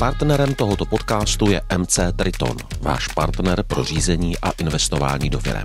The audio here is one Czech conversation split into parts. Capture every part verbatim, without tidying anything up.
Partnerem tohoto podcastu je M C Triton, váš partner pro řízení a investování do firem.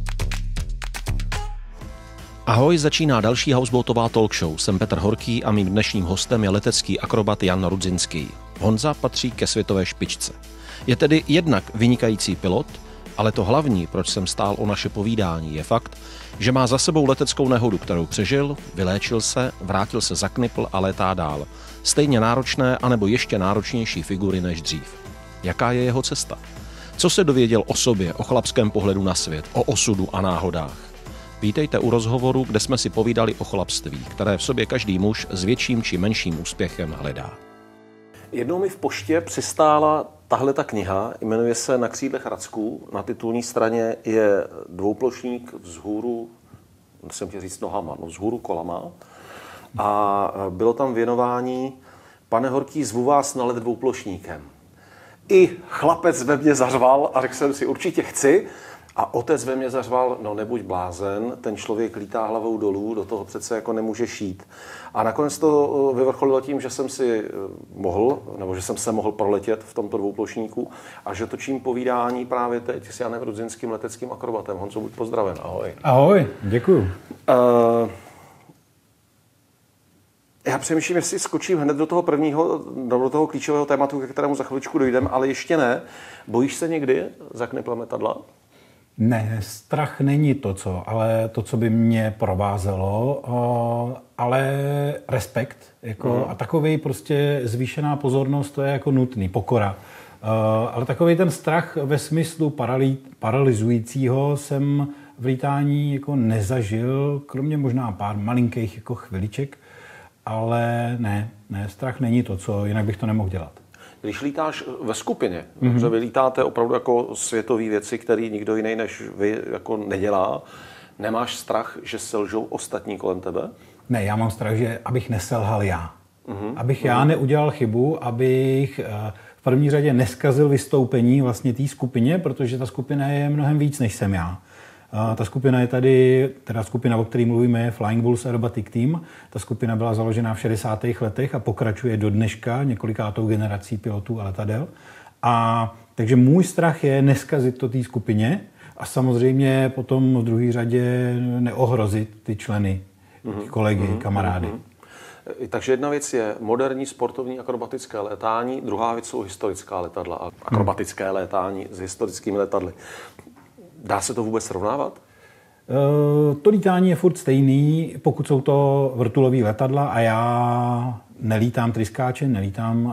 Ahoj, začíná další houseboatová talk show. Jsem Petr Horký a mým dnešním hostem je letecký akrobat Jan Rudzinský. Honza patří ke světové špičce. Je tedy jednak vynikající pilot, ale to hlavní, proč jsem stál o naše povídání, je fakt, že má za sebou leteckou nehodu, kterou přežil, vyléčil se, vrátil se za knipl a létá dál. Stejně náročné, anebo ještě náročnější figury než dřív. Jaká je jeho cesta? Co se dověděl o sobě, o chlapském pohledu na svět, o osudu a náhodách? Vítejte u rozhovoru, kde jsme si povídali o chlapství, které v sobě každý muž s větším či menším úspěchem hledá. Jednou mi v poště přistála tahle ta kniha, jmenuje se Na křídlech racků. Na titulní straně je dvouplošník vzhůru, musím tě říct nohama, no vzhůru kolama. A bylo tam věnování: pane Horký, zvu vás na let dvouplošníkem. I chlapec ve mně zařval a řekl jsem si, určitě chci. A otec ve mně zařval, no nebuď blázen, ten člověk lítá hlavou dolů, do toho přece jako nemůže šít. A nakonec to vyvrcholilo tím, že jsem si mohl, nebo že jsem se mohl proletět v tomto dvouplošníku a že točím povídání právě teď s Janem Rudzinským, leteckým akrobatem. Honzo, buď pozdraven, ahoj. Ahoj, děkuju. Uh, já přemýšlím, jestli skočím hned do toho prvního, do toho klíčového tématu, ke kterému za chviličku dojdeme, ale ještě ne. Bojíš se někdy za kniplem letadla? Ne, strach není to, co, ale to, co by mě provázelo, ale respekt jako, mm. a takovej prostě zvýšená pozornost, to je jako nutný, pokora. Ale takovej ten strach ve smyslu paralý, paralyzujícího jsem v lítání jako nezažil, kromě možná pár malinkých jako chviliček, ale ne, ne, strach není to, co, jinak bych to nemohl dělat. Když lítáš ve skupině, mm-hmm. že vy lítáte opravdu jako světové věci, které nikdo jiný než vy jako nedělá, nemáš strach, že selžou ostatní kolem tebe? Ne, já mám strach, že abych neselhal já. Mm-hmm. Abych mm-hmm. já neudělal chybu, abych v první řadě neskazil vystoupení vlastně té skupině, protože ta skupina je mnohem víc, než jsem já. Ta skupina je tady, teda skupina, o které mluvíme, je Flying Bulls Aerobatic Team. Ta skupina byla založena v šedesátých letech a pokračuje do dneška několikátou generací pilotů a letadel. A takže můj strach je neskazit to té skupině a samozřejmě potom v druhé řadě neohrozit ty členy, ty kolegy, mm-hmm. kamarády. Mm-hmm. Takže jedna věc je moderní sportovní akrobatické létání, druhá věc jsou historická letadla a akrobatické mm. létání s historickými letadly. Dá se to vůbec srovnávat? E, to lítání je furt stejný, pokud jsou to vrtulový letadla a já nelítám tryskáče, nelítám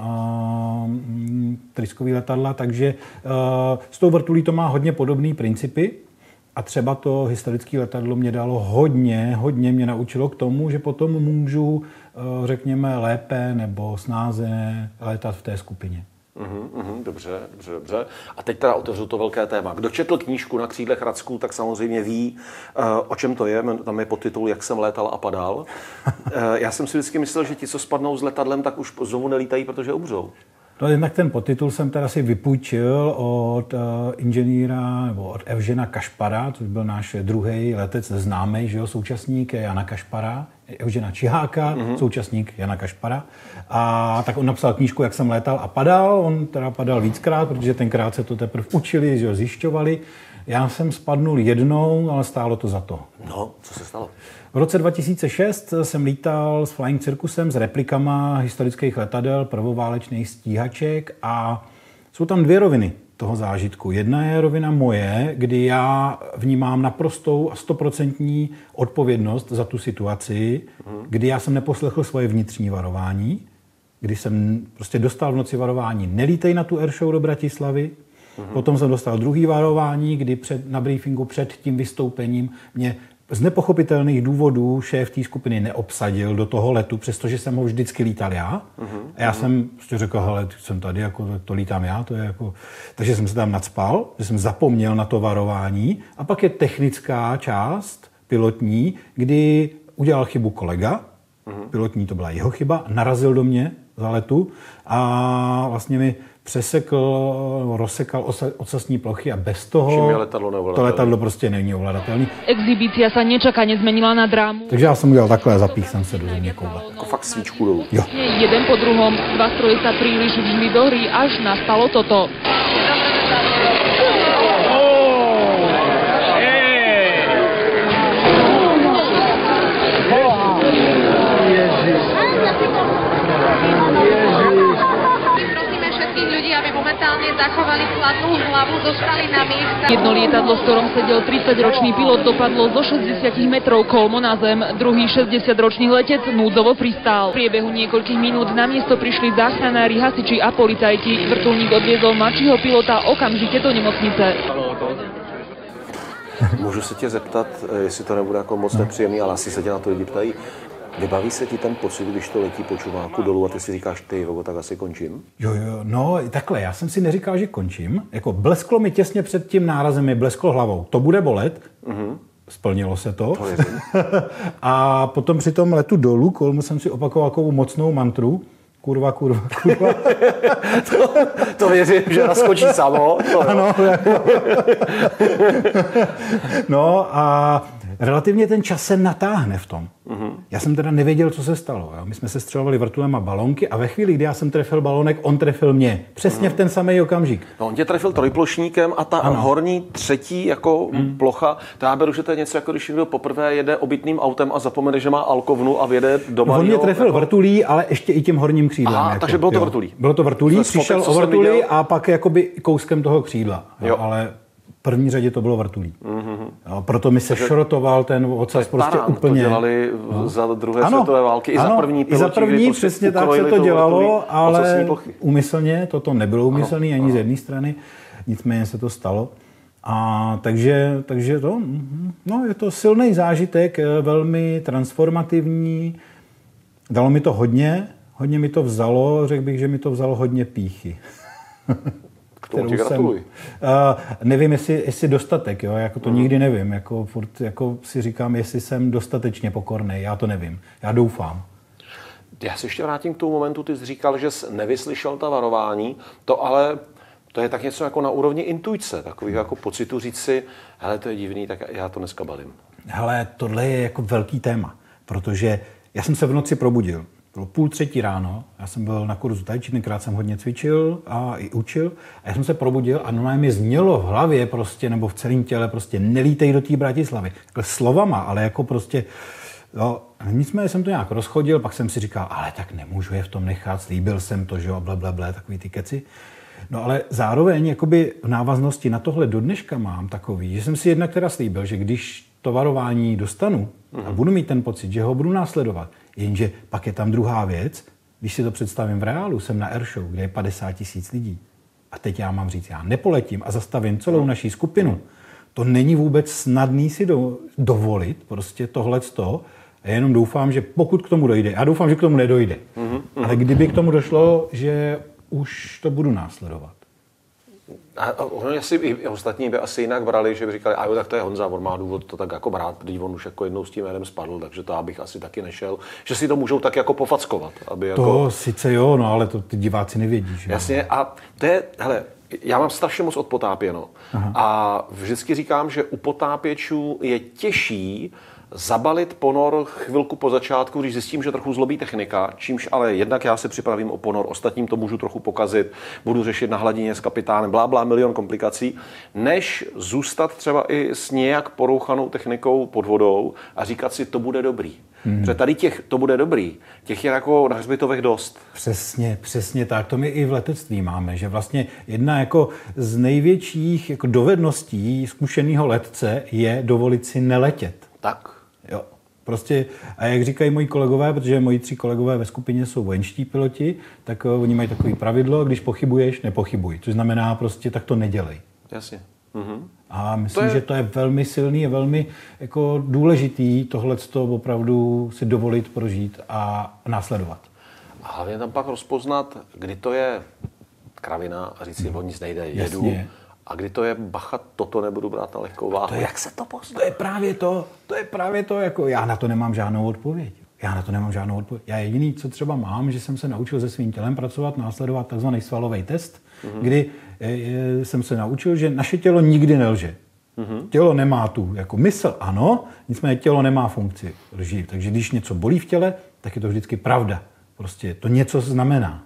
e, tryskový letadla, takže e, s tou vrtulí to má hodně podobné principy a třeba to historické letadlo mě dalo hodně, hodně mě naučilo k tomu, že potom můžu, e, řekněme, lépe nebo snáze létat v té skupině. Uhum, uhum, dobře, dobře, dobře. A teď teda otevřu to velké téma. Kdo četl knížku Na křídlech racků, tak samozřejmě ví, uh, o čem to je. Tam je podtitul Jak jsem létal a padal. Uh, já jsem si vždycky myslel, že ti, co spadnou s letadlem, tak už znovu nelítají, protože umřou. No, jednak ten podtitul jsem teda si vypůjčil od uh, inženýra nebo od Evžena Kašpara, což byl náš druhý letec známý, že jo, současník Jana Kašpara, Evžena Čiháka, mm-hmm. současník Jana Kašpara. A tak on napsal knížku Jak jsem létal a padal. On teda padal víckrát, protože tenkrát se to teprve učili, že jo, zjišťovali. Já jsem spadnul jednou, ale stálo to za to. No, co se stalo? V roce dva tisíce šest jsem lítal s Flying Circusem s replikama historických letadel, prvoválečných stíhaček a jsou tam dvě roviny toho zážitku. Jedna je rovina moje, kdy já vnímám naprostou a stoprocentní odpovědnost za tu situaci, mm. kdy já jsem neposlechl svoje vnitřní varování, kdy jsem prostě dostal v noci varování nelítej na tu airshow do Bratislavy. Mm-hmm. Potom jsem dostal druhý varování, kdy před, na briefingu před tím vystoupením mě z nepochopitelných důvodů šéf té skupiny neobsadil do toho letu, přestože jsem ho vždycky lítal já. Mm-hmm. A já mm-hmm. jsem prostě řekl, hele, jsem tady, jako, to lítám já, to je jako... Takže jsem se tam nacpal, že jsem zapomněl na to varování. A pak je technická část, pilotní, kdy udělal chybu kolega, mm-hmm. pilotní to byla jeho chyba, narazil do mě za letu a vlastně mi přesekl, rozsekal ocasní plochy a bez toho letadlo to letadlo prostě není ovladatelné. Exhibícia sa nečakane zmenila na drámu. Takže já jsem udělal takhle a zapích jsem se do země koule. Jako fakt svíčku dolů. Jo. Jeden po druhom, dva stroje sa príliš vžili do hry, až nastalo toto. Momentálne zachovali chladnú hlavu, dostali na miesta. Jedno lietadlo, v ktorom sedel tridsaťročný pilot, dopadlo zo šesťdesiat metrov kolmo na zem. Druhý šesťdesiatročný letec núdzovo pristál. V priebehu niekoľkých minút na miesto prišli záchranári, hasiči a policajti. Vrtuľník odviezol mladšího pilota okamžite do nemocnice. Můžu se tě zeptat, jestli to nebude jako moc nepříjemný, ale asi se tě na to lidi ptají. Vybaví se ti ten pocit, když to letí po čumáku dolů a ty si říkáš, ty jo, tak asi končím? Jo, jo, no takhle, já jsem si neříkal, že končím. Jako blesklo mi těsně před tím nárazem, mi blesklo hlavou. To bude bolet, mm-hmm. Splnilo se to. to A potom při tom letu dolů kolmu jsem si opakoval takovou mocnou mantru. Kurva, kurva, kurva. to, to věřím, že naskočí samo. To, ano, no a relativně ten čas se natáhne v tom. Mm-hmm. Já jsem teda nevěděl, co se stalo. Jo. My jsme se střelovali vrtulem a balonky a ve chvíli, kdy já jsem trefil balonek, on trefil mě. Přesně mm-hmm. v ten samý okamžik. No, on tě trefil trojplošníkem a ta ano. horní třetí jako mm. plocha, to já beru, že to je něco jako když někdo poprvé jede obytným autem a zapomene, že má alkovnu a vjede do malého. On mě trefil jako... vrtulí, ale ještě i tím horním křídlem. Aha, jako, takže bylo to jo. vrtulí. Bylo to vrtulí, přišel o vrtulí a pak jakoby kouskem toho křídla. Jo. Jo, ale v první řadě to bylo vrtulí. Mm-hmm. Jo, proto mi se šrotoval ten ocas prostě parán, úplně. To dělali no. za druhé ano, světové války i ano, za první piloti. I za první, přesně tak se to dělalo, ale úmyslně, toto nebylo úmyslný ani ano. z jedné strany, nicméně se to stalo. A takže, takže to, no, je to silný zážitek, velmi transformativní, dalo mi to hodně, hodně mi to vzalo, řekl bych, že mi to vzalo hodně pýchy. K tomu ti gratuluji. Uh, nevím, jestli, jestli dostatek, jo, jako to hmm. nikdy nevím, jako furt jako si říkám, jestli jsem dostatečně pokorný, já to nevím, já doufám. Já se ještě vrátím k tomu momentu, ty jsi říkal, že jsi nevyslyšel ta varování, to ale to je tak něco jako na úrovni intuice, takových jako pocitu říct si, hele, to je divný, tak já to dneska balím. Hele, tohle je jako velký téma, protože já jsem se v noci probudil. Bylo půl třetí ráno, já jsem byl na kurzu tai chi, tenkrát jsem hodně cvičil a i učil a já jsem se probudil a normálně mi znělo v hlavě prostě, nebo v celém těle prostě nelítej do té Bratislavy. Takhle slovama, ale jako prostě, jo, nicméně jsem to nějak rozchodil, pak jsem si říkal, ale tak nemůžu je v tom nechat, slíbil jsem to, že jo, blablabla, takový ty keci. No ale zároveň jakoby v návaznosti na tohle do dneška mám takový, že jsem si jednak teda slíbil, že když to varování dostanu a budu mít ten pocit, že ho budu následovat, jenže pak je tam druhá věc, když si to představím v reálu, jsem na airshow, kde je padesát tisíc lidí a teď já mám říct, já nepoletím a zastavím celou naší skupinu. To není vůbec snadný si do, dovolit prostě tohleto. A jenom doufám, že pokud k tomu dojde, já doufám, že k tomu nedojde, mm-hmm. ale kdyby k tomu došlo, že už to budu následovat. A oni asi i ostatní by asi jinak brali, že by říkali, a jo, tak to je Honza, on má důvod to tak jako brát, protože on už jako jednou s tím jménem spadl, takže to já bych asi taky nešel. Že si to můžou tak jako pofackovat. Aby jako... To sice jo, no ale to ty diváci nevědí. Že? Jasně, a to je, hele, já mám strašně moc odpotápěno. Aha. A vždycky říkám, že u potápěčů je těžší zabalit ponor chvilku po začátku, když zjistím, že trochu zlobí technika, čímž ale jednak já se připravím o ponor, ostatním to můžu trochu pokazit, budu řešit na hladině s kapitánem, blá, blá, milion komplikací, než zůstat třeba i s nějak porouchanou technikou pod vodou a říkat si, to bude dobrý. Hmm. Protože tady těch, to bude dobrý, těch je jako na hřbitovech dost. Přesně, přesně tak. To my i v letectví máme, že vlastně jedna jako z největších jako dovedností zkušeného letce je dovolit si neletět. Tak. Jo, prostě, a jak říkají moji kolegové, protože moji tři kolegové ve skupině jsou vojenští piloti, tak uh, oni mají takové pravidlo, když pochybuješ, nepochybuj. Což znamená prostě, tak to nedělej. Jasně. Mhm. A myslím, to je... že to je velmi silný a velmi jako důležitý tohleto opravdu si dovolit prožít a následovat. A hlavně tam pak rozpoznat, kdy to je kravina a říct si, o nic nejde, jedu. Jasně. A kdy to je bacha, toto nebudu brát na lehkou váhu. To je, jak se to pozná? To je právě to, to je právě to, jako já na to nemám žádnou odpověď. Já na to nemám žádnou odpověď. Já jediný, co třeba mám, že jsem se naučil se svým tělem pracovat, následovat takzvaný svalový test, mm-hmm. kdy e, jsem se naučil, že naše tělo nikdy nelže. Mm-hmm. Tělo nemá tu, jako mysl ano, nicméně tělo nemá funkci lži. Takže když něco bolí v těle, tak je to vždycky pravda. Prostě to něco znamená.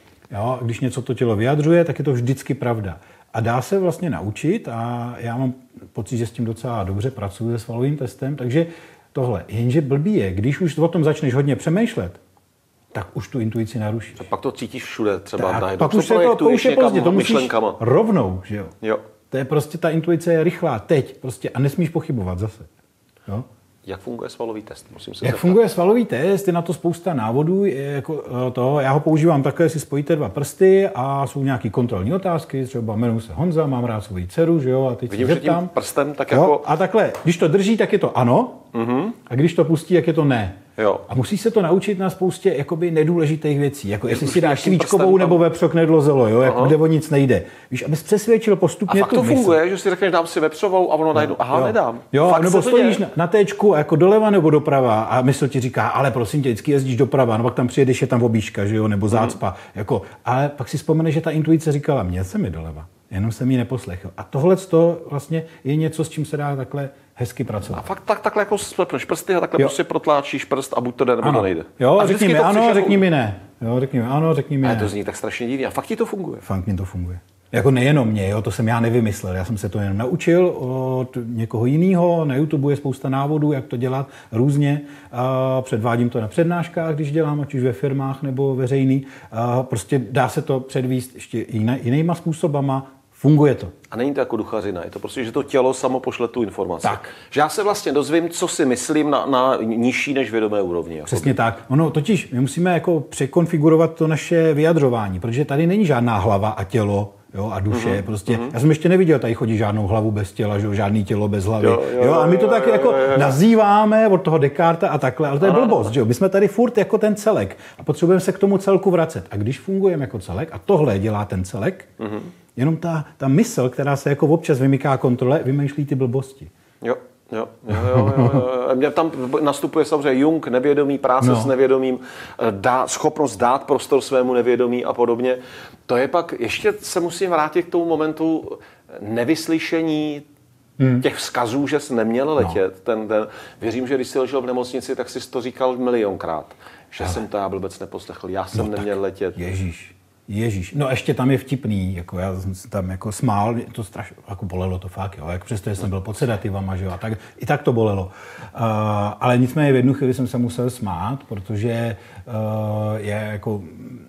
Jo? Když něco to tělo vyjadřuje, tak je to vždycky pravda. A dá se vlastně naučit a já mám pocit, že s tím docela dobře pracuji se svalovým testem, takže tohle. Jenže blbý je, když už o tom začneš hodně přemýšlet, tak už tu intuici narušíš. A pak to cítíš všude, třeba tak, najednou. Pak už, to, to už je pozdě, to musíš myšlenkama. Rovnou, že jo? Jo. To je prostě, ta intuice je rychlá, teď prostě a nesmíš pochybovat zase. Jo? Jak funguje svalový test? Musím se Jak zeptat. funguje svalový test? Je na to spousta návodů. Je jako to, já ho používám takhle, si spojíte dva prsty a jsou nějaký kontrolní otázky. Třeba jmenuji se Honza, mám rád svoji dceru, že jo? A teď vidím, si že tím zeptám. prstem tak jo? jako... A takhle, když to drží, tak je to ano. Mm-hmm. A když to pustí, jak je to ne. Jo. A musí se to naučit na spoustě jakoby nedůležitých věcí. Jako jestli si dáš tím svíčkovou tam... nebo vepřok nedlozelo, jo? Jako, kde o nic nejde. Víš, abys přesvědčil postupně a fakt tu to mysl. funguje, že si řekneš, dám si vepřovou a ono najednou, aha, jo. nedám. Jo, fakt nebo stojíš na, na téčku jako doleva nebo doprava a mysl ti říká, ale prosím tě, vždycky jezdíš doprava, no pak tam přijedeš, je tam obíška, že jo, nebo zácpa. Mm. Jako, ale pak si vzpomeneš, že ta intuice říkala, měl jsem mi doleva, jenom jsem ji neposlechl. A tohle to vlastně je něco, s čím se dá takhle hezky pracovat. A fakt tak, takhle jako splepneš prsty a takhle jo. prostě protláčíš prst a buď to jde, nebo ano. to nejde. Jo, a řekni mi ano, přišel... řekni mi ne. Jo, řekni mi ano, řekni mi ne. ne. To zní tak strašně divně. A fakt ti to funguje. Fakt mi to funguje. Jako nejenom mě, jo, to jsem já nevymyslel. Já jsem se to jen naučil od někoho jiného. Na YouTube je spousta návodů, jak to dělat různě. A předvádím to na přednáškách, když dělám, ať už ve firmách nebo veřejný. A prostě dá se to předvíst ještě jinýma způsobama. Funguje to. A není to jako duchařina, je to prostě, že to tělo samo pošle tu informaci. Tak. Že já se vlastně dozvím, co si myslím na, na nižší než vědomé úrovni. Přesně jako tak. Ono totiž, my musíme jako překonfigurovat to naše vyjadřování, protože tady není žádná hlava a tělo, jo, a duše. Mm-hmm. Prostě, mm-hmm. Já jsem ještě neviděl, tady chodí žádnou hlavu bez těla, že? Žádný tělo bez hlavy. Jo, jo, jo, a my to tak jo, jako jo, jo. nazýváme od toho Descarta a takhle, ale to je ano. blbost, že jo? My jsme tady furt jako ten celek a potřebujeme se k tomu celku vracet. A když fungujeme jako celek, a tohle dělá ten celek, mm-hmm. jenom ta, ta mysl, která se jako občas vymyká kontrole, vymýšlí ty blbosti. Jo. Jo, jo, jo, jo, jo. Mě tam nastupuje samozřejmě Jung, nevědomí, práce no. s nevědomím, dá, schopnost dát prostor svému nevědomí a podobně. To je pak, ještě se musím vrátit k tomu momentu nevyslyšení hmm. těch vzkazů, že jsi neměl letět. No. Ten, ten, věřím, že když jsi ležel v nemocnici, tak jsi to říkal milionkrát, že Ale. jsem to já blbec neposlechl, já jsem no, neměl letět. Ježíš. Ježíš, no ještě tam je vtipný, jako já jsem se tam jako smál, to strašně, jako bolelo to fakt, jo, jak přesto, že jsem byl pod sedativama, že jo, a tak, i tak to bolelo. Uh, ale nicméně v jednu chvíli jsem se musel smát, protože uh, já jako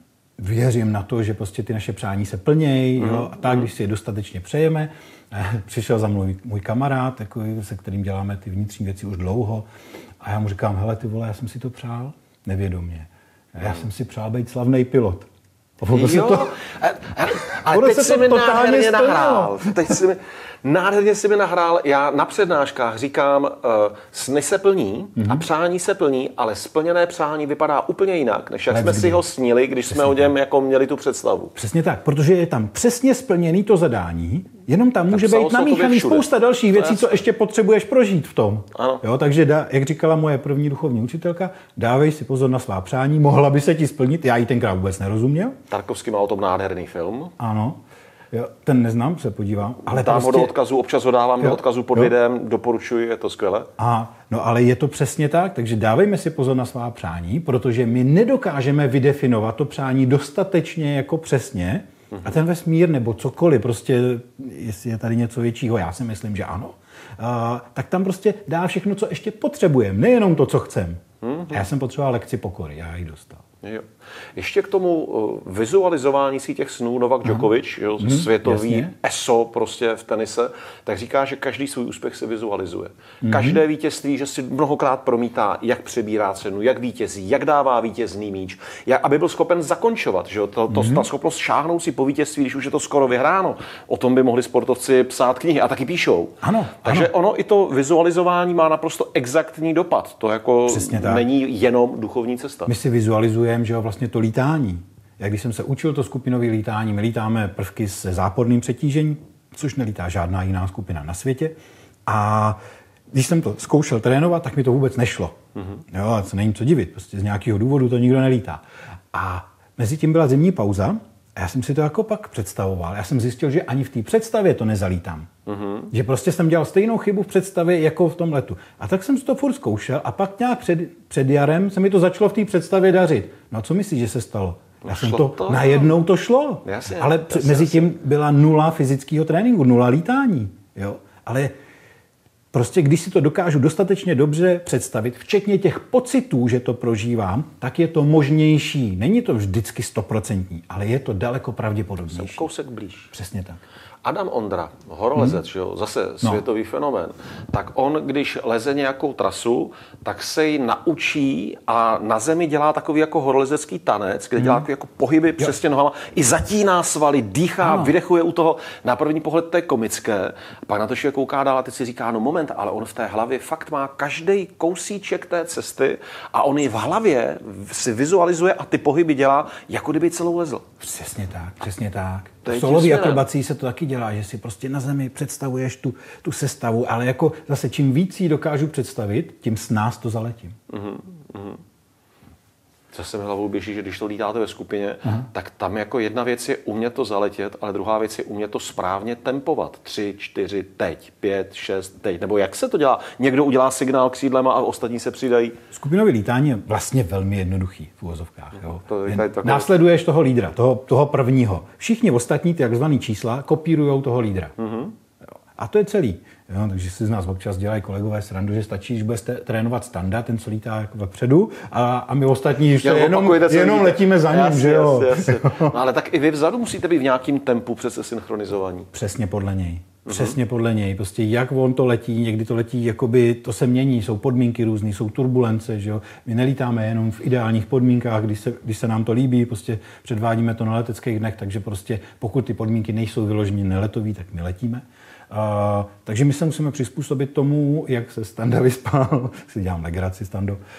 věřím na to, že prostě ty naše přání se plnějí, mm. jo, a tak, když si je dostatečně přejeme. Přišel za mnou můj kamarád, jako, se kterým děláme ty vnitřní věci už dlouho, a já mu říkám, hele ty vole, já jsem si to přál nevědomě. Já jsem si přál být slavný pilot. Jo, to, ale teď si mi nádherně nahrál. Teď si mi, nádherně si mi nahrál. Já na přednáškách říkám, uh, sny se plní mm-hmm. a přání se plní, ale splněné přání vypadá úplně jinak, než jak ale jsme vždy. si ho snili, když přesně jsme o něm jako měli tu představu. Přesně tak, protože je tam přesně splněný to zadání, jenom tam může být namíchaný spousta dalších věcí, co ještě potřebuješ prožít v tom. Ano. Jo, takže da, jak říkala moje první duchovní učitelka, dávej si pozor na svá přání, mohla by se ti splnit, já jí tenkrát vůbec nerozuměl. Tarkovský má o tom nádherný film. Ano. Jo, ten neznám, se podívám. Ale dám prostě... ho do odkazu, občas ho dávám jo, do odkazu pod jo. videem, doporučuji, je to skvělé. Aha, no ale je to přesně tak, takže dávejme si pozor na svá přání, protože my nedokážeme vydefinovat to přání dostatečně jako přesně mm-hmm. a ten vesmír nebo cokoliv, prostě jestli je tady něco většího, já si myslím, že ano, uh, tak tam prostě dá všechno, co ještě potřebujeme, nejenom to, co chcem. Mm-hmm. Já jsem potřeboval lekci pokory, já ji dostal. Jo. Ještě k tomu uh, vizualizování si těch snů Novak Djokovic, jo, hmm, světový jasně. eso prostě v tenise, tak říká, že každý svůj úspěch se vizualizuje. Hmm. Každé vítězství, že si mnohokrát promítá, jak přebírá cenu, jak vítězí, jak dává vítězný míč, jak, aby byl schopen zakončovat. Že jo, to, to, hmm. Ta schopnost šáhnout si po vítězství, když už je to skoro vyhráno. O tom by mohli sportovci psát knihy a taky píšou. Ano, Takže ano. ono i to vizualizování má naprosto exaktní dopad. To jako není jenom duchovní cesta. My si vizualizujeme, že jo, vlastně to lítání. Jak když jsem se učil to skupinové lítání, my lítáme prvky se záporným přetížením, což nelítá žádná jiná skupina na světě. A když jsem to zkoušel trénovat, tak mi to vůbec nešlo. Mm-hmm. Jo, a co není co divit, prostě z nějakého důvodu to nikdo nelítá. A mezi tím byla zimní pauza a já jsem si to jako pak představoval. Já jsem zjistil, že ani v té představě to nezalítám. Mm-hmm. Že prostě jsem dělal stejnou chybu v představě jako v tom letu. A tak jsem si to furt zkoušel a pak nějak před, před jarem se mi to začalo v té představě dařit. No a co myslíš, že se stalo? Já jsem to, to, najednou to šlo. Jasně, ale jasně, mezi tím jasně. byla nula fyzického tréninku, nula lítání. Jo? Ale prostě když si to dokážu dostatečně dobře představit, včetně těch pocitů, že to prožívám, tak je to možnější. Není to vždycky stoprocentní, ale je to daleko pravděpodobnější. Jsem kousek blíž. Přesně tak. Adam Ondra, horolezec, hmm. jo, zase no. světový fenomén, tak on, když leze nějakou trasu, tak se ji naučí a na zemi dělá takový jako horolezecký tanec, kde hmm. dělá takový jako pohyby přesně nohama, i zatíná svaly, dýchá, no. vydechuje u toho. Na první pohled to je komické, pak na to člověk kouká dál a teď si říká, no moment, ale on v té hlavě fakt má každý kousíček té cesty a on ji v hlavě si vizualizuje a ty pohyby dělá, jako kdyby celou lezl. Přesně tak, přesně tak. V solový akrobací se to taky dělá, že si prostě na zemi představuješ tu, tu sestavu, ale jako zase čím víc ji dokážu představit, tím s nás to zaletím. Mm-hmm. Zase mi hlavou běží, že když to lítáte ve skupině, Aha. tak tam jako jedna věc je umět to zaletět, ale druhá věc je umět to správně tempovat. Tři, čtyři, teď, pět, šest, teď. Nebo jak se to dělá? Někdo udělá signál křídlema a ostatní se přidají. Skupinové lítání je vlastně velmi jednoduchý v uvozovkách. Jo. To je takové... Následuješ toho lídra, toho, toho prvního. Všichni ostatní, ty takzvaný čísla, kopírujou toho lídra. Mm-hmm. A to je celý. Jo, takže si z nás občas dělají kolegové srandu, že stačí, když budete trénovat Standa, ten, co lítá jako vepředu, a, a my ostatní ještě jenom, jenom letíme za ním, jasně, že jo. Jasně, jasně. No, ale tak i vy vzadu musíte být v nějakým tempu přece synchronizovaní. Přesně podle něj. Přesně uh-huh. podle něj. Prostě jak on to letí, někdy to letí, jakoby to se mění, jsou podmínky různý, jsou turbulence, že jo. My nelítáme jenom v ideálních podmínkách, když se, když se nám to líbí, prostě předvádíme to na leteckých dnech, takže prostě pokud ty podmínky nejsou vyloženě neletový, tak my letíme. Uh, takže my se musíme přizpůsobit tomu, jak se Standa vyspal, si dělám legraci Stando, uh,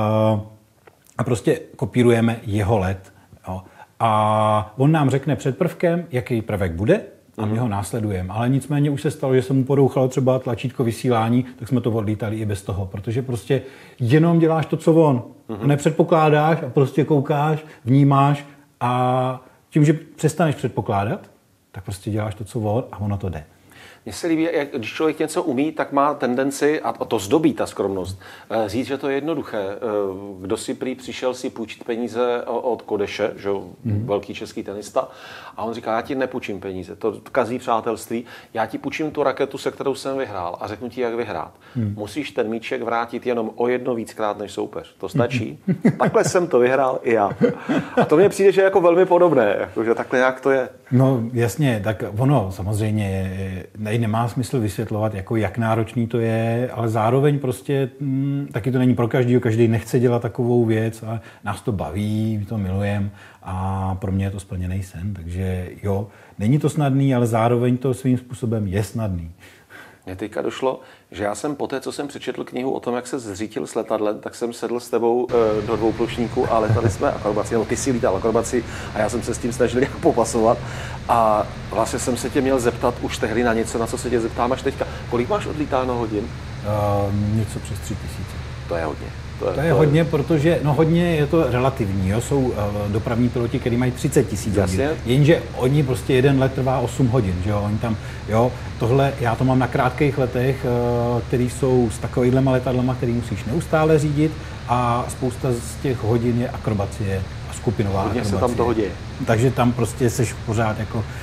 a prostě kopírujeme jeho let. Jo. A on nám řekne před prvkem, jaký prvek bude, a my ho následujeme. Ale nicméně už se stalo, že se mu porouchalo třeba tlačítko vysílání, tak jsme to odlítali i bez toho, protože prostě jenom děláš to, co on. A nepředpokládáš a prostě koukáš, vnímáš a tím, že přestaneš předpokládat, tak prostě děláš to, co on a ono to jde. Mně se líbí, jak, když člověk něco umí, tak má tendenci, a to zdobí ta skromnost, říct, že to je jednoduché. Kdo si prý přišel si půjčit peníze od Kodeše, že mm. velký český tenista, a on říká, já ti nepůjčím peníze, to kazí přátelství, já ti půjčím tu raketu, se kterou jsem vyhrál a řeknu ti, jak vyhrát. Mm. Musíš ten míček vrátit jenom o jedno víckrát než soupeř. To stačí. Takhle jsem to vyhrál i já. A to mně přijde, že je jako velmi podobné, jako, že takhle jak to je. No jasně, tak ono samozřejmě nej, nemá smysl vysvětlovat, jako jak náročný to je, ale zároveň prostě hm, taky to není pro každýho, každý nechce dělat takovou věc a nás to baví, my to milujeme a pro mě je to splněný sen, takže jo, není to snadný, ale zároveň to svým způsobem je snadný. Mně teďka došlo, že já jsem poté, co jsem přečetl knihu o tom, jak se zřítil s letadlem, tak jsem sedl s tebou e, do dvouplošníku a letali jsme akrobaci, nebo ty si lítal akrobaci a já jsem se s tím snažil nějak popasovat. A vlastně jsem se tě měl zeptat už tehdy na něco, na co se tě zeptám až teďka. Kolik máš odlítáno hodin? Uh, něco přes tři tisíce. To je hodně. To je, to je to hodně, je... protože no hodně je to relativní. Jo? Jsou uh, dopravní piloti, kteří mají třicet tisíc hodin. Jenže oni prostě jeden let trvá osm hodin. Že jo? Oni tam, jo, tohle, já to mám na krátkých letech, uh, který jsou s takovýhlema letadlama, který musíš neustále řídit a spousta z těch hodin je akrobacie a skupinová hodně akrobacie. Se tam toho děje. Takže tam prostě seš pořád jako uh,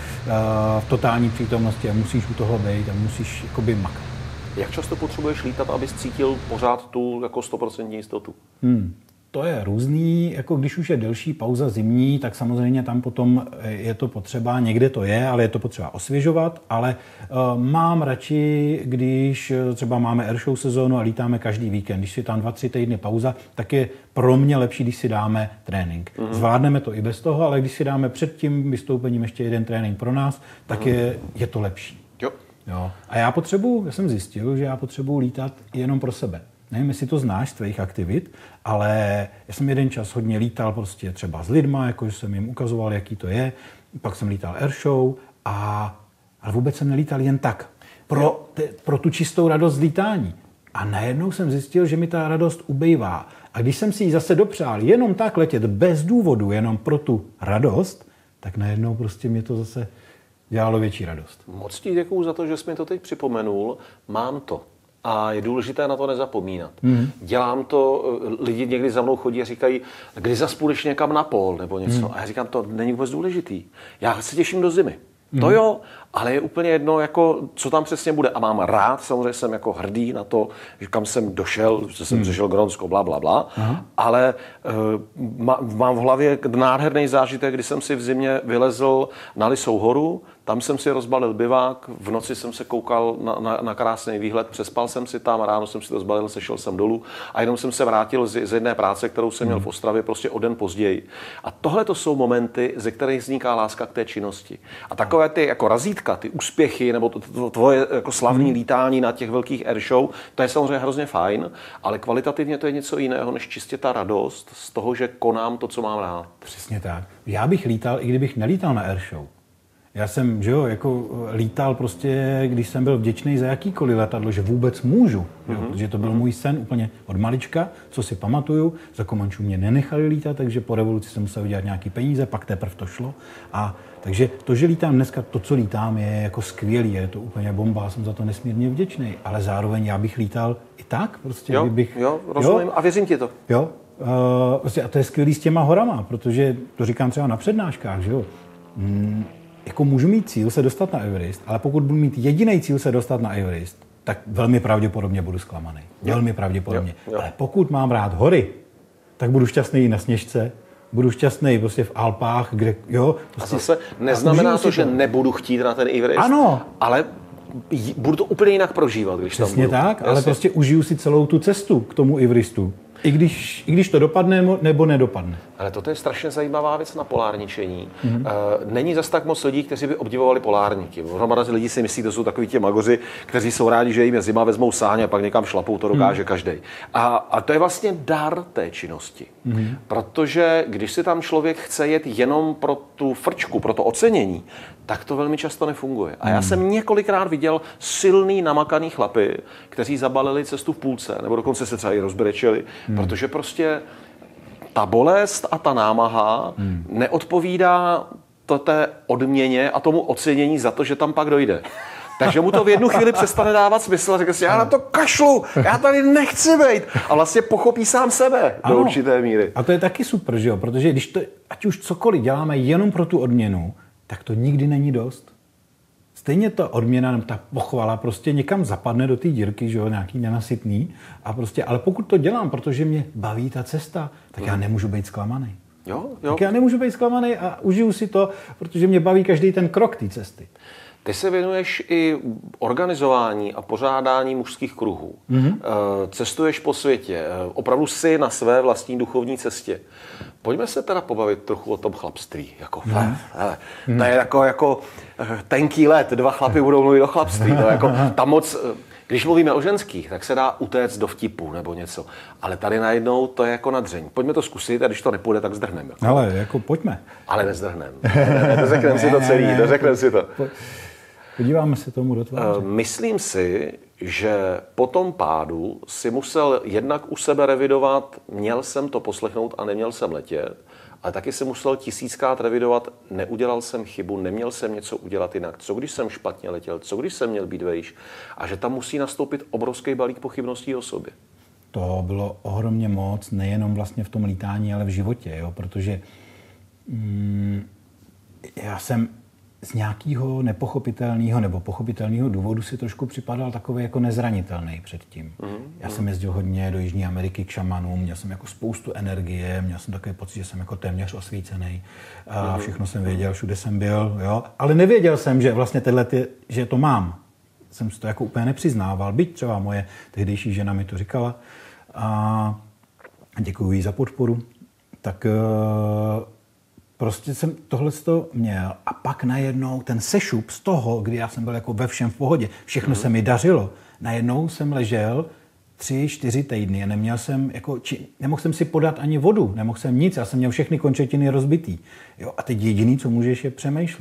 v totální přítomnosti a musíš u toho být a musíš jakoby makat. Jak často potřebuješ lítat, abys cítil pořád tu jako sto procent jistotu? Hmm. To je různý, jako když už je delší pauza zimní, tak samozřejmě tam potom je to potřeba, někde to je, ale je to potřeba osvěžovat, ale uh, mám radši, když třeba máme airshow sezónu a lítáme každý víkend, když si tam dva, tři týdny pauza, tak je pro mě lepší, když si dáme trénink. Mm-hmm. Zvládneme to i bez toho, ale když si dáme před tím vystoupením ještě jeden trénink pro nás, tak mm-hmm. je, je to lepší. Jo. Jo. A já potřebuji, já jsem zjistil, že já potřebuji lítat jenom pro sebe. Nevím, jestli to znáš z tvých aktivit, ale já jsem jeden čas hodně lítal prostě třeba s lidma, jakože jsem jim ukazoval, jaký to je. Pak jsem lítal airshow, a, ale vůbec jsem nelítal jen tak. Pro, te, pro tu čistou radost lítání. A najednou jsem zjistil, že mi ta radost ubejvá. A když jsem si ji zase dopřál jenom tak letět bez důvodu, jenom pro tu radost, tak najednou prostě mě to zase dělalo větší radost. Moc ti děkuju za to, že jsi mi to teď připomenul. Mám to. A je důležité na to nezapomínat. Mm. Dělám to, lidi někdy za mnou chodí a říkají, kdy zas půjdeš někam na pol nebo něco. Mm. A já říkám, to není vůbec důležitý. Já se těším do zimy. Mm. To jo, ale je úplně jedno, jako, co tam přesně bude. A mám rád, samozřejmě jsem jako hrdý na to, že kam jsem došel, že jsem mm. řešil Grónsko, bla, bla, bla. Aha. Ale uh, má, mám v hlavě nádherný zážitek, kdy jsem si v zimě vylezl na Lisou horu, tam jsem si rozbalil bivák, v noci jsem se koukal na, na, na krásný výhled, přespal jsem si tam, ráno jsem si to zbalil, sešel jsem dolů a jenom jsem se vrátil z, z jedné práce, kterou jsem měl v Ostravě, prostě o den později. A tohle to jsou momenty, ze kterých vzniká láska k té činnosti. A takové ty jako razítka, ty úspěchy, nebo to, to tvoje jako slavné lítání na těch velkých airshow, to je samozřejmě hrozně fajn, ale kvalitativně to je něco jiného, než čistě ta radost z toho, že konám to, co mám rád. Přesně tak. Já bych lítal, i kdybych nelítal na airshow. Já jsem, že jo, jako lítal prostě, když jsem byl vděčný za jakýkoliv letadlo, že vůbec můžu, mm-hmm. jo, protože to byl můj sen úplně od malička, co si pamatuju. Za Komančů mě nenechali lítat, takže po revoluci jsem musel vydělat nějaký peníze, pak teprve to šlo. A takže to, že lítám dneska, to, co lítám, je jako skvělý, je to úplně bomba, jsem za to nesmírně vděčný, ale zároveň já bych lítal i tak, prostě jo, bych... Jo, rozumím jo, a věřím ti to. Jo, uh, prostě, a to je skvělý s těma horama, protože to říkám třeba na přednáškách, že jo. Mm, Jako můžu mít cíl se dostat na Everest, ale pokud budu mít jediný cíl se dostat na Everest, tak velmi pravděpodobně budu zklamaný. Velmi pravděpodobně. Jo, jo. Ale pokud mám rád hory, tak budu šťastný i na Sněžce, budu šťastný prostě v Alpách, kde, jo. Prostě, a zase neznamená to, že nebudu chtít na ten Everest, ano. Ale budu to úplně jinak prožívat, když Přesně tam budu. tak, ale prostě užiju si celou tu cestu k tomu Everestu. I když, I když to dopadne nebo nedopadne. Ale toto je strašně zajímavá věc na polárničení. Mm-hmm. Není zas tak moc lidí, kteří by obdivovali polárníky. Hromada lidí si myslí, to jsou takoví ti magoři, kteří jsou rádi, že jim je zima, vezmou sáň a pak někam šlapou, to dokáže mm. každý. A, a to je vlastně dar té činnosti. Mm-hmm. Protože když si tam člověk chce jet jenom pro tu frčku, pro to ocenění, tak to velmi často nefunguje. A já mm. jsem několikrát viděl silný, namakaný chlapy, kteří zabalili cestu v půlce, nebo dokonce se třeba i rozbrečeli, mm. protože prostě ta bolest a ta námaha hmm. neodpovídá to té odměně a tomu ocenění za to, že tam pak dojde. Takže mu to v jednu chvíli přestane dávat smysl a řekne si, já na to kašlu, já tady nechci být. A vlastně pochopí sám sebe ano. do určité míry. A to je taky super, že jo? Protože když to, ať už cokoliv děláme jenom pro tu odměnu, tak to nikdy není dost. Stejně ta odměna, nebo ta pochvala prostě někam zapadne do té dírky, že jo, nějaký nenasytný. A prostě, ale pokud to dělám, protože mě baví ta cesta, tak já nemůžu být zklamaný. Jo, jo. Tak já nemůžu být zklamaný a užiju si to, protože mě baví každý ten krok té cesty. Ty se věnuješ i organizování a pořádání mužských kruhů. Mm-hmm. Cestuješ po světě, opravdu jsi na své vlastní duchovní cestě. Pojďme se teda pobavit trochu o tom chlapství. Jako, mm-hmm. hele, to je jako, jako tenký let, dva chlapy budou mluvit o chlapství. To jako, tam moc, když mluvíme o ženských, tak se dá utéct do vtipu nebo něco. Ale tady najednou to je jako nadřeň. Pojďme to zkusit a když to nepůjde, tak zdrhneme. Jako. Ale jako pojďme. Ale nezdrhneme. Dořekneme si to celý, dořekneme si to. Podíváme se tomu do tváře. Myslím si, že po tom pádu si musel jednak u sebe revidovat, měl jsem to poslechnout a neměl jsem letět, ale taky si musel tisíckrát revidovat, neudělal jsem chybu, neměl jsem něco udělat jinak, co když jsem špatně letěl, co když jsem měl být vejš a že tam musí nastoupit obrovský balík pochybností o sobě. To bylo ohromně moc, nejenom vlastně v tom lítání, ale v životě, jo? Protože mm, já jsem z nějakého nepochopitelného nebo pochopitelného důvodu si trošku připadal takový jako nezranitelný předtím. Mm, Já mm. jsem jezdil hodně do Jižní Ameriky k šamanům, měl jsem jako spoustu energie, měl jsem takový pocit, že jsem jako téměř osvícený. A mm. všechno jsem věděl, všude jsem byl, jo. Ale nevěděl jsem, že vlastně tyhle, ty, že to mám. Jsem si to jako úplně nepřiznával, byť třeba moje tehdejší žena mi to říkala. A děkuji jí za podporu. Tak prostě jsem tohleto měl a pak najednou ten sešup z toho, kdy já jsem byl jako ve všem v pohodě, všechno mm. se mi dařilo, najednou jsem ležel tři, čtyři týdny a neměl jsem, jako, či, nemohl jsem si podat ani vodu, nemohl jsem nic, já jsem měl všechny končetiny rozbitý. Jo, a teď jediný, co můžeš, je přemýšlet.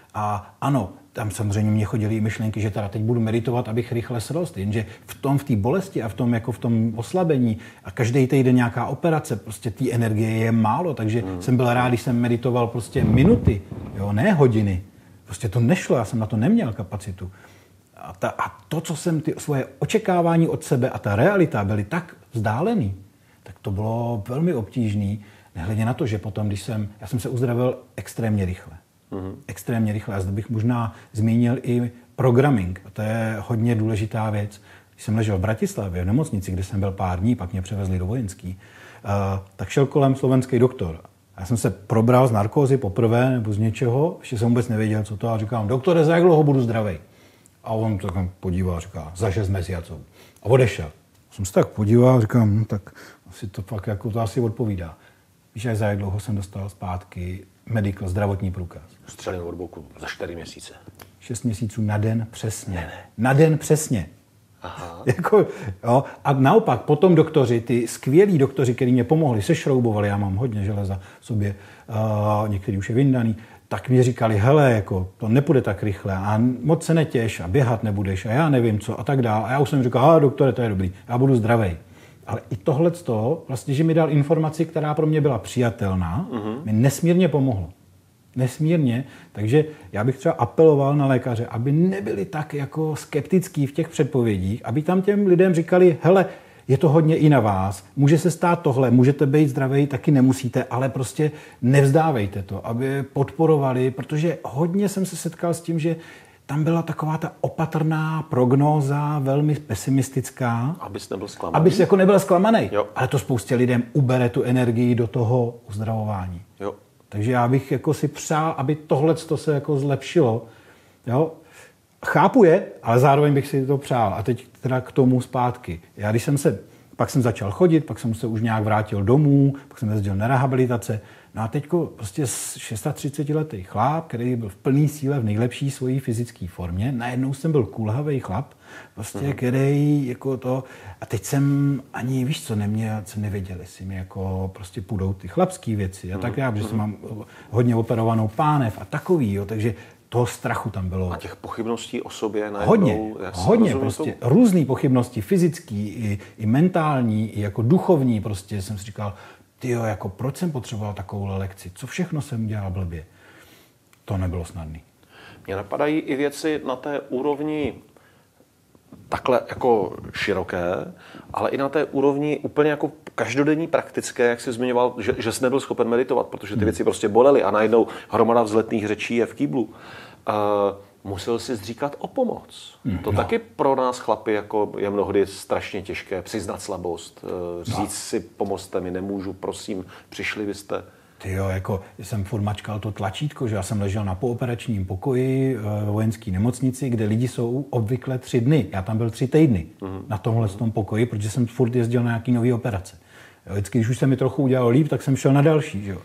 A ano, tam samozřejmě mě chodily i myšlenky, že teda teď budu meditovat, abych rychle srost, jenže v tom, v té bolesti a v tom, jako v tom oslabení a každý týden nějaká operace, prostě té energie je málo, takže hmm. jsem byl rád, když jsem meditoval prostě minuty, jo, ne hodiny. Prostě to nešlo, já jsem na to neměl kapacitu. A, ta, a to, co jsem, ty svoje očekávání od sebe a ta realita byly tak vzdálený, tak to bylo velmi obtížné, nehledě na to, že potom, když jsem, já jsem se uzdravil extrémně rychle. Mm-hmm. Extrémně rychle. A zde bych možná zmínil i programming. A to je hodně důležitá věc. Když jsem ležel v Bratislavě, v nemocnici, kde jsem byl pár dní, pak mě převezli do vojenský, uh, tak šel kolem slovenský doktor. Já jsem se probral z narkózy poprvé nebo z něčeho, ještě jsem vůbec nevěděl, co to, a říkám, doktore, za jak dlouho budu zdravej? A on tak podíval a říká, za šest měsíců. A odešel. Jsem se tak podíval a říkám, no, tak asi to fakt jako to asi odpovídá. Víš, jak za jak dlouho jsem dostal zpátky medical, zdravotní průkaz? Střelím od boku za čtyři měsíce. Šest měsíců na den přesně. Ne, ne. Na den přesně. Aha. Jako, jo. A naopak potom doktoři, ty skvělí doktoři, kteří mě pomohli, sešroubovali, já mám hodně železa v sobě, uh, některý už je vyndaný, tak mi říkali, hele, jako, to nepůjde tak rychle a moc se netěš a běhat nebudeš a já nevím co a tak dál. A já už jsem říkal, a doktore, to je dobrý, já budu zdravej. Ale i tohleto, vlastně, že mi dal informaci, která pro mě byla přijatelná, uh-huh. mi nesmírně pomohlo. Nesmírně. Takže já bych třeba apeloval na lékaře, aby nebyli tak jako skeptický v těch předpovědích, aby tam těm lidem říkali, hele, je to hodně i na vás, může se stát tohle, můžete být zdravý, taky nemusíte, ale prostě nevzdávejte to, aby podporovali, protože hodně jsem se setkal s tím, že tam byla taková ta opatrná prognóza, velmi pesimistická. Abys nebyl zklamaný. Abys jako nebyl zklamaný. Jo. Ale to spoustě lidem ubere tu energii do toho uzdravování. Jo. Takže já bych jako si přál, aby tohleto se jako zlepšilo. Jo? Chápu je, ale zároveň bych si to přál. A teď teda k tomu zpátky. Já když jsem se, pak jsem začal chodit, pak jsem se už nějak vrátil domů, pak jsem jezdil na rehabilitace. No a teďko prostě třicetišestiletý chlap, který byl v plné síle, v nejlepší svojí fyzické formě, najednou jsem byl kulhavý chlap, prostě, uh-huh. který jako to, a teď jsem ani, víš co, neměl, jsem nevěděl, jestli mi jako prostě půjdou ty chlapský věci a uh-huh. tak já, protože uh-huh. jsem mám hodně operovanou pánev a takový, jo, takže toho strachu tam bylo. A těch pochybností o sobě najednou... Hodně, hodně prostě, tomu? Různý pochybnosti, fyzický, i, i mentální, i jako duchovní, prostě jsem si říkal, tyjo, jako proč jsem potřeboval takovou lekci, co všechno jsem dělal blbě. To nebylo snadné. Mně napadají i věci na té úrovni takhle jako široké, ale i na té úrovni úplně jako každodenní praktické, jak jsi zmiňoval, že, že jsi nebyl schopen meditovat, protože ty věci prostě bolely a najednou hromada vzletných řečí je v kýblu. Uh, musel jsi zříkat o pomoc. Hmm, to no. taky pro nás chlapi jako je mnohdy strašně těžké přiznat slabost, uh, říct no. si pomozte mi, nemůžu, prosím, přišli byste. Ty jo, jako jsem furt mačkal to tlačítko, že já jsem ležel na pooperačním pokoji v vojenské nemocnici, kde lidi jsou obvykle tři dny. Já tam byl tři týdny mm-hmm. na tomhle tom pokoji, protože jsem furt jezdil na nějaký nový operace. Jo, vždycky, když už se mi trochu udělalo líp, tak jsem šel na další. Že jo.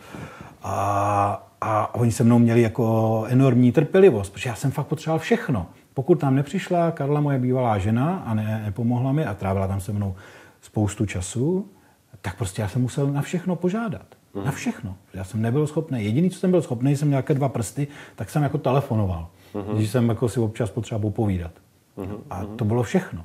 A, a oni se mnou měli jako enormní trpělivost, protože já jsem fakt potřeboval všechno. Pokud tam nepřišla Karla, moje bývalá žena, a ne, nepomohla mi a trávila tam se mnou spoustu času, tak prostě já jsem musel na všechno požádat. Mm. Na všechno. Já jsem nebyl schopný. Jediný, co jsem byl schopný, jsem měl nějaké dva prsty, tak jsem jako telefonoval. Mm-hmm. Když jsem jako si občas potřeboval povídat. Mm-hmm. A to bylo všechno.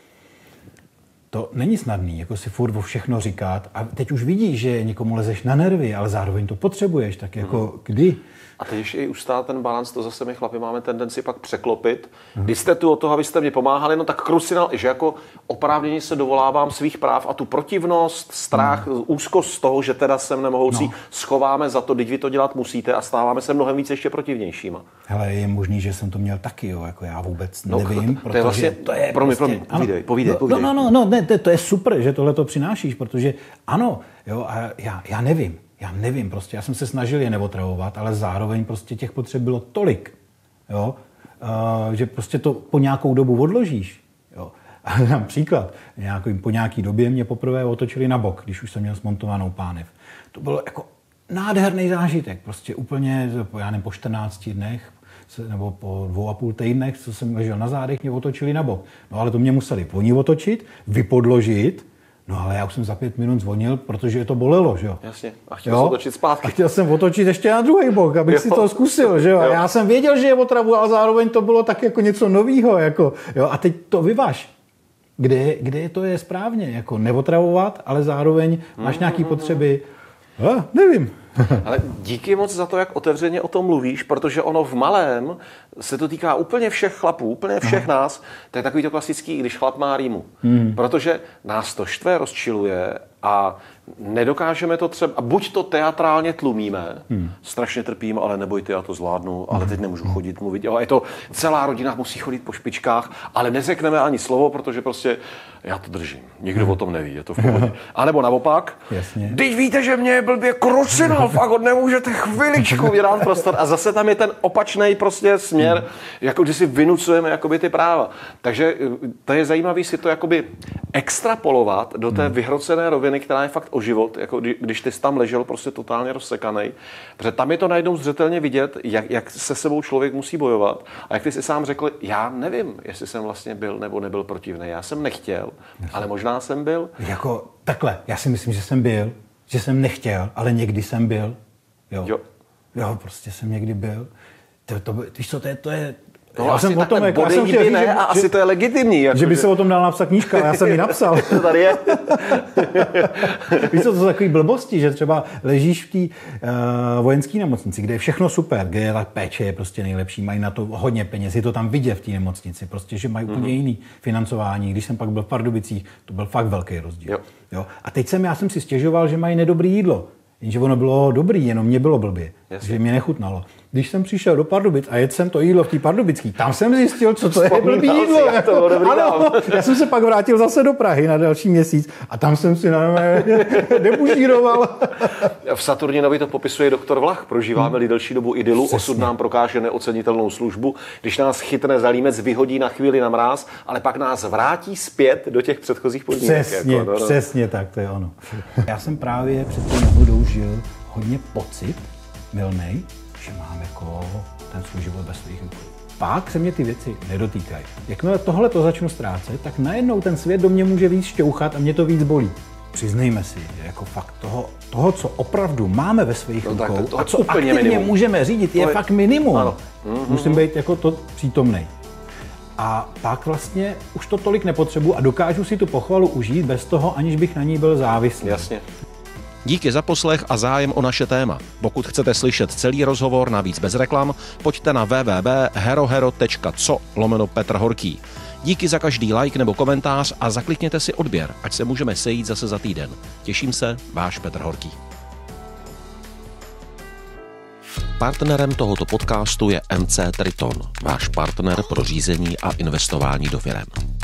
To není snadný, jako si furt o všechno říkat. A teď už vidíš, že někomu lezeš na nervy, ale zároveň to potřebuješ. Tak jako mm. kdy? A teď ještě i ustát ten balans, to zase my chlapi máme tendenci pak překlopit. Mm. Když jste tu od toho, abyste mě pomáhali, no tak krucinál, že jako oprávněně se dovolávám svých práv a tu protivnost, strach, mm. úzkost z toho, že teda jsem nemohoucí, no. schováme za to, teď vy to dělat musíte a stáváme se mnohem víc ještě protivnějšíma. Hele, je možný, že jsem to měl taky, jo, jako já vůbec no, nevím, to, to je vlastně, to je promiň, prostě, promiň, povídej, povídej, no, povídej. No, no, no, ne, to, to je super, že tohle to přinášíš, protože ano, jo, a já, já nevím. Já nevím, prostě já jsem se snažil je neotravovat, ale zároveň prostě těch potřeb bylo tolik, jo, uh, že prostě to po nějakou dobu odložíš. Jo. A dám příklad, nějaký, po nějaký době mě poprvé otočili na bok, když už jsem měl smontovanou pánev. To bylo jako nádherný zážitek, prostě úplně, já nevím, po čtrnácti dnech nebo po dvou a půl týdnech, co jsem ležel na zádech, mě otočili na bok. No ale to mě museli oni otočit, vypodložit, No ale já už jsem za pět minut zvonil, protože je to bolelo, že jo? Jasně. A chtěl jsem otočit zpátky. A chtěl jsem otočit ještě na druhý bok, abych jo. si to zkusil, že jo? A jo. já jsem věděl, že je otravu, ale zároveň to bylo tak jako něco novýho, jako, jo? A teď to vyváž. Kde, kde to je správně, jako neotravovat, ale zároveň máš nějaký potřeby, no, nevím. Ale díky moc za to, jak otevřeně o tom mluvíš, protože ono v malém se to týká úplně všech chlapů, úplně všech Aha. nás. To je takový to klasický, když chlap má rýmu. Hmm. Protože nás to štve, rozčiluje a nedokážeme to třeba, a buď to teatrálně tlumíme, hmm. strašně trpím, ale nebojte, já to zvládnu, ale teď nemůžu chodit, mluvit. Jo, je to, celá rodina musí chodit po špičkách, ale neřekneme ani slovo, protože prostě já to držím. Nikdo hmm. o tom neví, je to v pohodě. A nebo naopak, Jasně. když víte, že mě je blbě krucinal, fakt nemůžete chviličku vydát prostor. A zase tam je ten opačný prostě směr, hmm. jako když si vynucujeme jakoby ty práva. Takže to je zajímavý si to jakoby extrapolovat do té hmm. vyhrocené roviny, která je fakt o život, jako když ty jsi tam ležel prostě totálně rozsekanej. Protože tam je to najednou zřetelně vidět, jak, jak se sebou člověk musí bojovat. A jak ty jsi sám řekl, já nevím, jestli jsem vlastně byl nebo nebyl protivný. Já jsem nechtěl, Jasně. ale možná jsem byl. Jako takhle, já si myslím, že jsem byl, že jsem nechtěl, ale někdy jsem byl. Jo. Jo. Jo, prostě jsem někdy byl. To, to, víš co, to je, to je No, já jsem o tom, jako, já jsem chtěl říct, ne, že, a asi že, to je legitimní. Jako, že by že... se o tom dal napsat knížka, ale já jsem ji napsal. To tady je. Víš co, to jsou takové blbosti, že třeba ležíš v té uh, vojenské nemocnici, kde je všechno super, kde je ta péče je prostě nejlepší, mají na to hodně peněz, je to tam vidět v té nemocnici, prostě, že mají úplně mm-hmm. jiný financování. Když jsem pak byl v Pardubicích, to byl fakt velký rozdíl. Jo. Jo. A teď jsem, já jsem si stěžoval, že mají nedobrý jídlo. Jenže ono bylo dobrý, jenom mě bylo blbě, Jasně. že mě nechutnalo. Když jsem přišel do Pardubic a jedl jsem to jídlo v té Pardubický, tam jsem zjistil, co to je blbý jídlo. Já, to bylo dobrý ano, já jsem se pak vrátil zase do Prahy na další měsíc a tam jsem si na debužíroval. V Saturninovi to popisuje doktor Vlach. Prožíváme-li hmm. delší dobu idylu, Přesně. osud nám prokáže neocenitelnou službu. Když nás chytne za límec, vyhodí na chvíli na mráz, ale pak nás vrátí zpět do těch předchozích podmínek. Přesně, jako, no, no. přesně tak, to je ono. Já jsem právě před tím nehodou žil hodně pocit, milnej, že mám jako ten svůj život bez svých rukou. Pak se mě ty věci nedotýkají. Jakmile tohle to začnu ztrácet, tak najednou ten svět do mě může víc šťouchat a mě to víc bolí. Přiznejme si, že jako fakt toho, toho co opravdu máme ve svých no, rukou tak, a co aktivně minimum. můžeme řídit, je, je fakt minimum. Mm-hmm. Musím být jako to přítomnej. A pak vlastně už to tolik nepotřebuji a dokážu si tu pochvalu užít bez toho, aniž bych na ní byl závislý. Jasně. Díky za poslech a zájem o naše téma. Pokud chcete slyšet celý rozhovor navíc bez reklam, pojďte na w w w tečka herohero tečka co lomeno Petr Horký. Díky za každý like nebo komentář a zaklikněte si odběr, ať se můžeme sejít zase za týden. Těším se, váš Petr Horký. Partnerem tohoto podcastu je M C Triton, váš partner pro řízení a investování do firem.